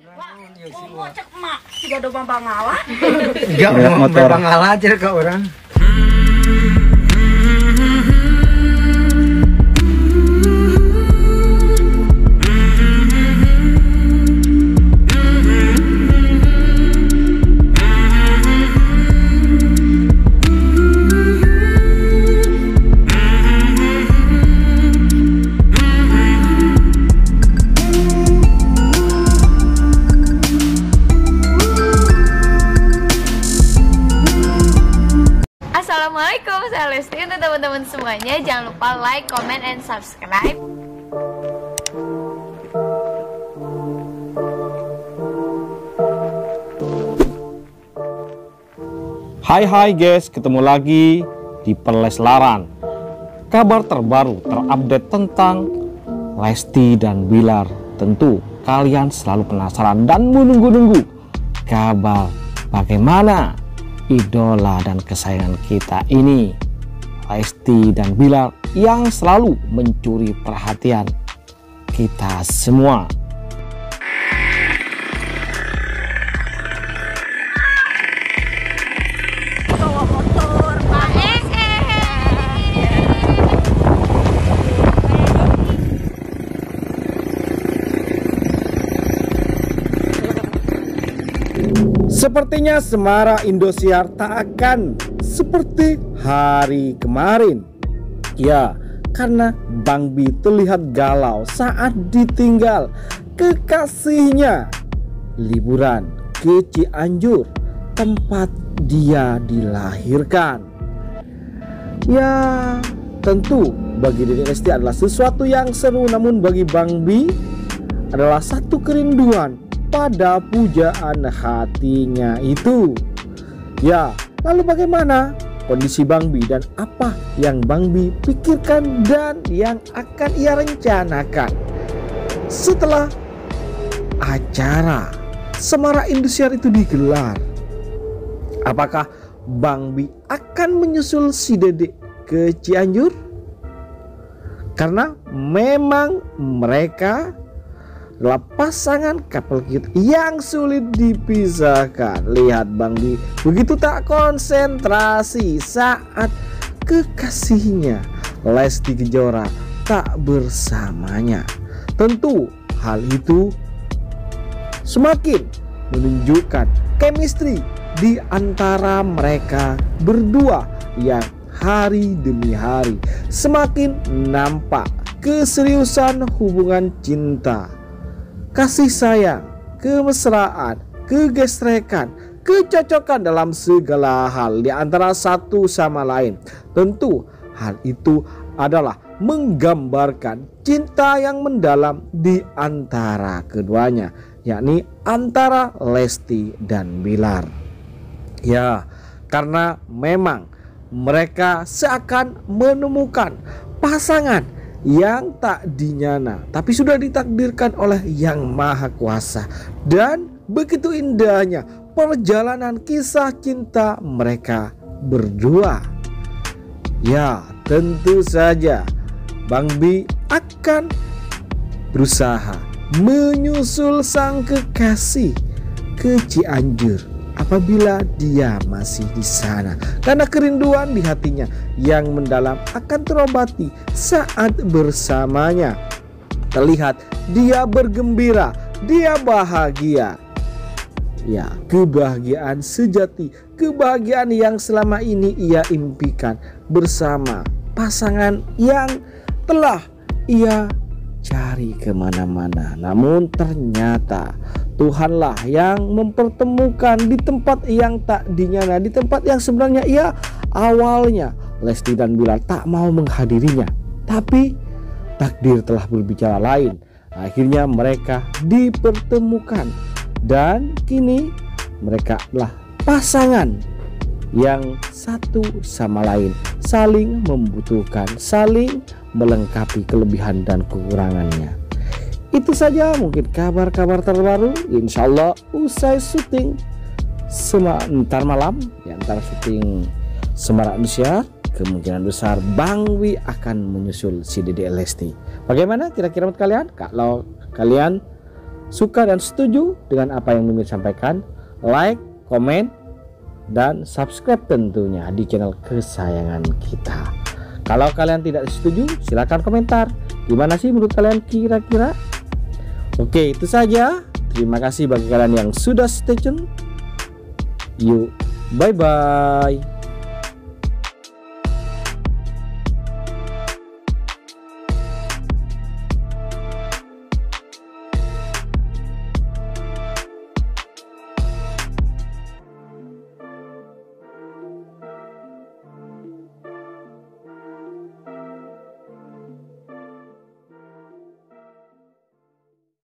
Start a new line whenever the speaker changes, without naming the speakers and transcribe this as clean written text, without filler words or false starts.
Mau cek mak, tidak ada bang ngalah.
Enggak mau bang ngalah aja ke orang.
Assalamualaikum, saya Lesti. Untuk teman-teman semuanya, jangan lupa like, comment, and subscribe.
Hai guys, ketemu lagi di Perleslaran. Kabar terbaru terupdate tentang Lesti dan Bilar. Tentu kalian selalu penasaran dan menunggu-nunggu kabar bagaimana idola dan kesayangan kita ini, Lesti dan Bilar, yang selalu mencuri perhatian kita semua. Sepertinya Semara Indosiar tak akan seperti hari kemarin. Ya, karena Bang Bi terlihat galau saat ditinggal kekasihnya liburan ke Cianjur, tempat dia dilahirkan. Ya, tentu bagi Dedek Lesti adalah sesuatu yang seru, namun bagi Bang Bi adalah satu kerinduan pada pujaan hatinya itu. Ya, lalu bagaimana kondisi Bang Bi dan apa yang Bang Bi pikirkan dan yang akan ia rencanakan setelah acara Semara Indosiar itu digelar? Apakah Bang Bi akan menyusul si Dedek ke Cianjur? Karena memang mereka adalah pasangan couple cute yang sulit dipisahkan. Lihat Bang Bi begitu tak konsentrasi saat kekasihnya Lesti Kejora tak bersamanya. Tentu hal itu semakin menunjukkan chemistry di antara mereka berdua yang hari demi hari semakin nampak keseriusan hubungan cinta, kasih sayang, kemesraan, kegesrekan, kecocokan dalam segala hal di antara satu sama lain. Tentu hal itu adalah menggambarkan cinta yang mendalam di antara keduanya, yakni antara Lesti dan Bilar. Ya, karena memang mereka seakan menemukan pasangan yang tak dinyana, tapi sudah ditakdirkan oleh Yang Maha Kuasa. Dan begitu indahnya perjalanan kisah cinta mereka berdua. Ya, tentu saja Bang Bi akan berusaha menyusul sang kekasih ke Cianjur apabila dia masih di sana, karena kerinduan di hatinya yang mendalam akan terobati saat bersamanya. Terlihat dia bergembira, dia bahagia. Ya, kebahagiaan sejati, kebahagiaan yang selama ini ia impikan bersama pasangan yang telah ia cari kemana-mana. Namun ternyata Tuhanlah yang mempertemukan di tempat yang tak dinyana, di tempat yang sebenarnya ia awalnya Lesti dan Bilar tak mau menghadirinya, tapi takdir telah berbicara lain. Akhirnya mereka dipertemukan dan kini mereka adalah pasangan yang satu sama lain saling membutuhkan, saling melengkapi kelebihan dan kekurangannya. Itu saja mungkin kabar-kabar terbaru. Insya Allah usai syuting ntar malam ya, antara syuting Semara Indosiar, kemungkinan besar Bang Bi akan menyusul si Dedek Lesti. Bagaimana kira-kira menurut kalian? Kalau kalian suka dan setuju dengan apa yang Mimin sampaikan, like, komen, dan subscribe tentunya di channel kesayangan kita. Kalau kalian tidak setuju, silahkan komentar. Gimana sih menurut kalian kira-kira? Oke, itu saja. Terima kasih bagi kalian yang sudah stay tune. Yuk, bye-bye.